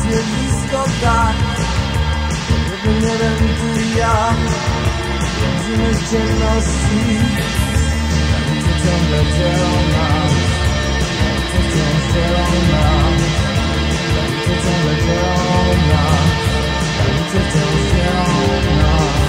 zjawisko tak. Jednym niebem ty i ja błądzimy w ciemności. Granice ciągle dzielą nas, granice wciąż dzielą nas, granice ciągle dzielą nas, granice wciąż dzielą nas.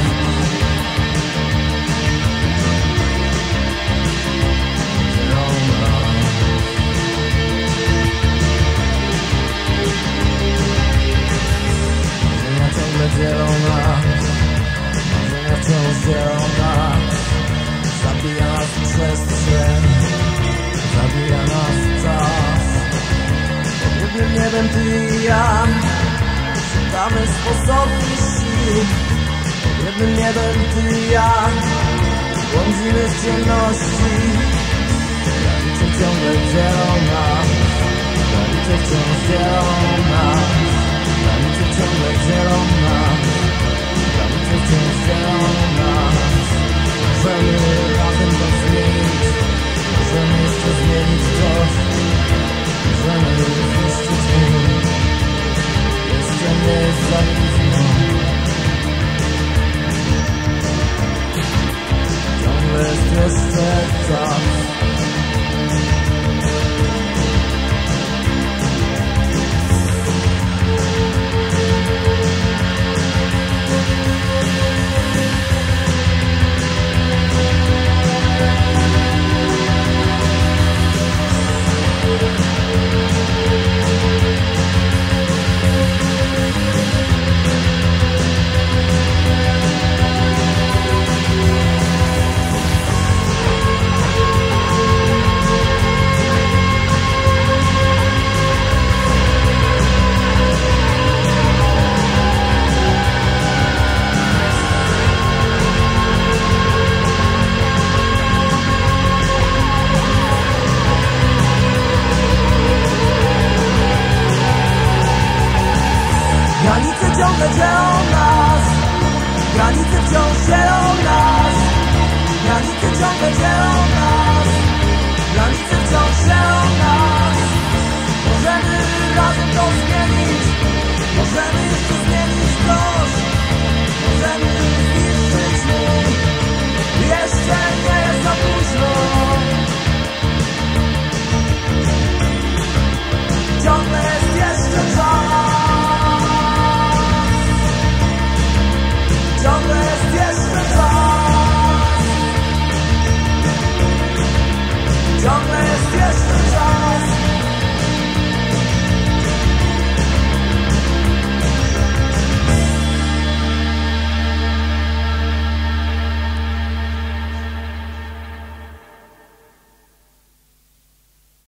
Dzielą nas, marzenia wciąż dzielą nas. Zabija nas przestrzeń, zabija nas czas. Pod jednym niebem ty i ja szukamy sposobów i sił. Pod jednym niebem ty i ja błądzimy w ciemności. Granice ciągle dzielą nas, granice wciąż dzielą nas, granice ciągle dzielą nas, granice wciąż dzielą nas. Możemy razem to zmienić, możemy jeszcze zmienić coś, możemy zniszczyć mur. Jeszcze nie jest za późno. Ciągle jest jeszcze czas.